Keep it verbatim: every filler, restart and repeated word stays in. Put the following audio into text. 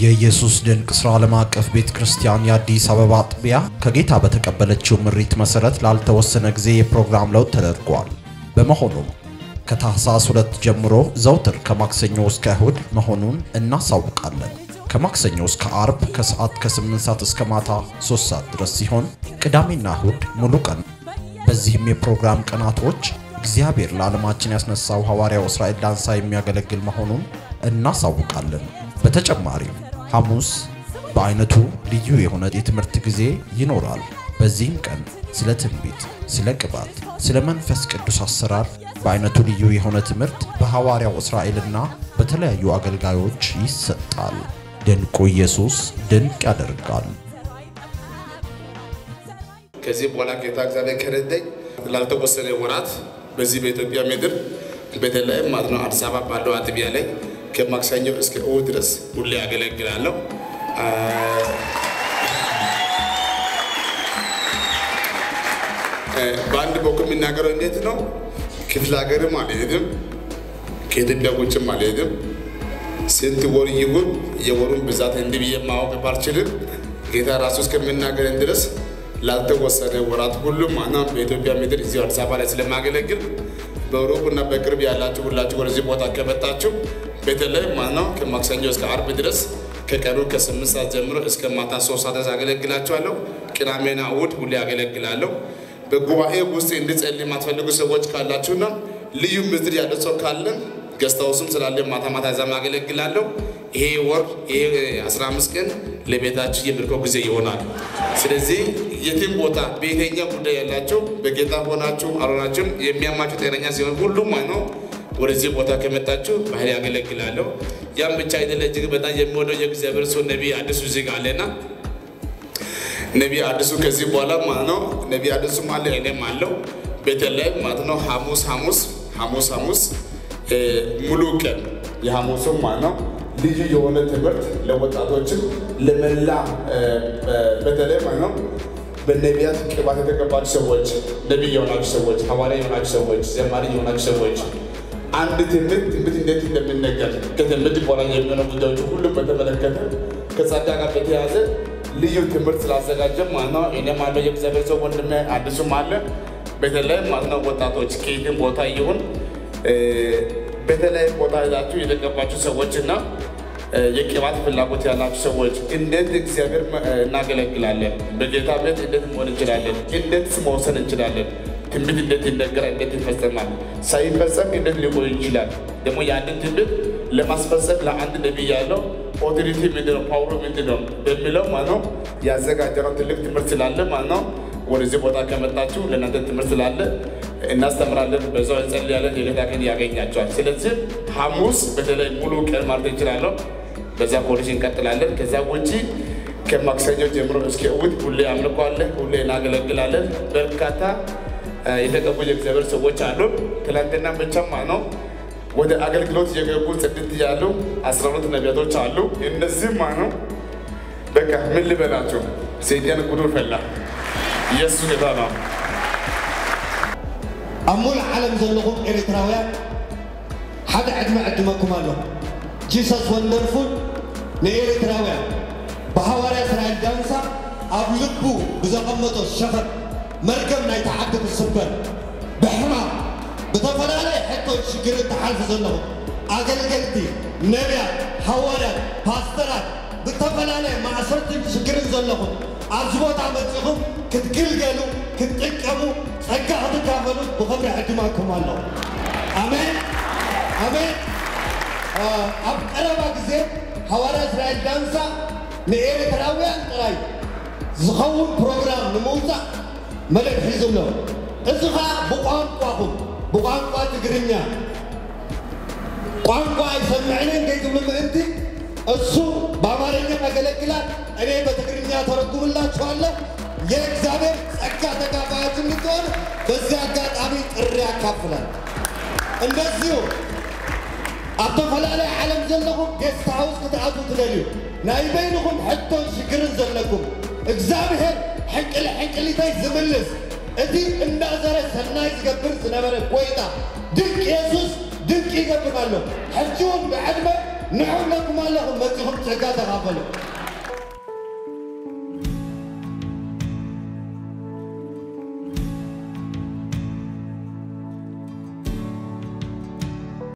የኢየሱስ ድንቅ ሥራ ዓለም አቀፍ ቤተ ክርስቲያን የአዲስ አበባ አጥቢያ ከጌታ በተቀበለችው ምሪት መሰረት ላልተወሰነ ጊዜ የፕሮግራም ለውጥ ተደርጓል። በመሆኑም ከታህሳስ ሁለት ጀምሮ ዘውትር ከማክሰኞ እስከ እሁድ መሆኑን እናሳውቃለን። ከማክሰኞ እስከ አርብ ከሰዓት ከስምንት ሰዓት እስከ ማታ ሶስት ሰዓት ድረስ ሲሆን ቅዳሜና እሁድ ሙሉ ቀን። በዚህም የፕሮግራም ቀናቶች እግዚአብሔር ለዓለማችን ያስነሳው ሐዋርያው እስራኤል ዳንሳ የሚያገለግል መሆኑን እናሳውቃለን። በተጨማሪም ሐሙስ በአይነቱ ልዩ የሆነ የትምህርት ጊዜ ይኖራል። በዚህም ቀን ስለ ትንቢት፣ ስለ ቅባት፣ ስለ መንፈስ ቅዱስ አሰራር በአይነቱ ልዩ የሆነ ትምህርት በሐዋርያው እስራኤልና በተለያዩ አገልጋዮች ይሰጣል። ድንቁ ኢየሱስ ድንቅ ያደርጋል። ከዚህ በኋላ ጌታ እግዚአብሔር ከረዳኝ ላልተወሰነ ወራት በዚህ በኢትዮጵያ ምድር በተለይም ማለት ነው አዲስ አበባ ባለው አጥቢያ ላይ ከማክሰኞ እስከ እሁድ ድረስ ሁሌ ያገለግላለሁ። በአንድ በኩል የሚናገረው እንዴት ነው? ክፍለ ሀገርም አልሄድም፣ ከኢትዮጵያ ውጭም አልሄድም። ስንት ወር ይሁን የወሩን ብዛት እንዲህ ብዬ ማወቅ ባልችልም ጌታ ራሱ እስከሚናገረን ድረስ ላልተወሰነ ወራት ሁሉም ማናም በኢትዮጵያ ምድር እዚህ አዲስ አበባ ላይ ስለማገለግል በሩቅና በቅርብ ያላችሁ ሁላችሁ ወደዚህ ቦታ ከመጣችሁ በተለይ ማናው ከማክሰኞ እስከ አርብ ድረስ ከቀኑ ከስምንት ሰዓት ጀምሮ እስከ ማታ ሶስት ሰዓት አገለግላችኋለሁ። ቅዳሜና እሁድ ሁሌ አገለግላለሁ። በጉባኤ ውስጥ እንድጸልይ የማትፈልጉ ሰዎች ካላችሁና ልዩ ምድር ያለው ሰው ካለ ገስታውስም ስላለ ማታ ማታ እዛም አገለግላለሁ። ይሄ ወር ይሄ አስራ አምስት ቀን ለቤታችሁ የምርኮ ጊዜ ይሆናል። ስለዚህ የትም ቦታ በየትኛው ጉዳይ ያላችሁ በጌታ ሆናችሁ አሮናችሁም የሚያማችሁ ጤነኛ ሲሆን ሁሉም ማነው ወደዚህ ቦታ ከመጣችሁ ባህል ያገለግላለሁ። ያም ብቻ አይደለም፣ እጅግ በጣም የሚወደው የእግዚአብሔር ሰው ነቢይ አዲሱ እዚህ ጋር አለና ነቢይ አዲሱ ከዚህ በኋላ ማለት ነው ነቢይ አዲሱ ማለት እኔም አለው በተለይ ማለት ነው ሐሙስ ሐሙስ ሐሙስ ሐሙስ ሙሉ ቀን የሐሙሱ ማለት ነው ልዩ የሆነ ትምህርት ለወጣቶችም ለመላ በተለይ ማለት ነው በነቢያት ቅባት የተቀባሉ ሰዎች፣ ነቢይ የሆናችሁ ሰዎች፣ ሐዋርያ የሆናችሁ ሰዎች፣ ዘማሪ የሆናችሁ ሰዎች አንድ ትምህርት ትምህርት እንዴት እንደሚነገር ከትምህርት በኋላ የሚሆነው ጉዳዮች ሁሉ በተመለከተ ከጸጋ ጋር በተያያዘ ልዩ ትምህርት ስላዘጋጀ ማለት ነው እኔም አለ የእግዚአብሔር ሰው ወንድሜ አዲሱም አለ። በተለይ ማለት ነው ወጣቶች ከየትም ቦታ ይሁን በተለይ ቦታ ያላችሁ የተቀባችሁ ሰዎችና የቅባት ፍላጎት ያላችሁ ሰዎች እንዴት እግዚአብሔር እናገለግላለን፣ በጌታ ቤት እንዴት መሆን እንችላለን፣ እንዴት መወሰን እንችላለን፣ ትንቢት እንዴት ይነገራል፣ እንዴት ይፈጸማል፣ ሳይፈጸም እንዴት ሊቆይ ይችላል፣ ደግሞ ያንን ትንቢት ለማስፈጸም ለአንድ ነቢይ ያለው ኦቶሪቲ ምንድነው፣ ፓወሩ ምንድነው በሚለው ማለት ነው ያዘጋጀነው ትልቅ ትምህርት ስላለ ማለት ነው ወደዚህ ቦታ ከመጣችሁ ለእናንተ ትምህርት ስላለ እናስተምራለን። በዛው እንጸልያለን፣ የጌታ ቀን ያገኛችኋል። ስለዚህ ሐሙስ በተለይ ሙሉ ቀን ማለት እንችላለሁ በዛ ኮሌጅ እንቀጥላለን። ከዛ ውጪ ከማክሰኞ ጀምሮ እስከ እሁድ ሁሌ አምልኮ አለ፣ ሁሌ እናገለግላለን። በርካታ የተቀቡ የእግዚአብሔር ሰዎች አሉ። ትላንትና ብቻም ነው ወደ አገልግሎት የገቡ ጽድት ያሉ አስራ ሁለት ነቢያቶች አሉ። እነዚህም ነው በቃ ምን ልበላቸው ሰይጣን ጉዱ ፈላ ኢየሱስ ጌታ ነው። أمول عالم زلهم إريتراويا حدا عدم عدمكم الله جيسس وندرفول نإريتراويا بحواري إسرائيل دانسا أبلغبو بزقمتو الشفر مركب نايت عدد السبر بحما بطفلالي حتو الشكر التحالف زلهم أقل قلتي نبيا حواري باسترات بطفلالي مع صرت الشكر زلهم أرزبوت عمتهم كتكل قالوا كتقموا ጸጋ አትካፈሉ በخبر عدمكم الله አሜን አሜን። አብ ቀረባ ጊዜ ሐዋርያ እስራኤል ዳንሳ ለኤርትራውያን ጥራይ ዝኸውን ፕሮግራም ንምውፃእ መልእክት ሒዙሎ እዚኻ ብቋንቋኹም ብቋንቋ ትግርኛ ቋንቋ አይሰምዕንን ከይትብሉ ምእንቲ እሱ በአማርኛ ያገለግላል፣ እኔ በትግርኛ ተረጉምላችኋለሁ። የእግዚአብሔር ጸጋ ተካፋዮች እንድትሆኑ በዚህ አጋጣሚ ጥሪ ያካፍላል። እንደዚሁ አተፈላለየ ዓለም ዘለኹም ጌስት ሃውስ ክትኣቱ ትደልዩ ናይ በይንኹም ሕቶን ሽግርን ዘለኩም እግዚአብሔር ሕንቅል ሕንቅሊተይ ዝምልስ እቲ እንዳዘረ ሰናይ ዝገብር ዝነበረ ጎይታ ድንቅ ኢየሱስ ድንቅ ይገብር ኣሎ። ሕጂውን ብዕድመ نعم لكم الله متهم تقاطع غفلوا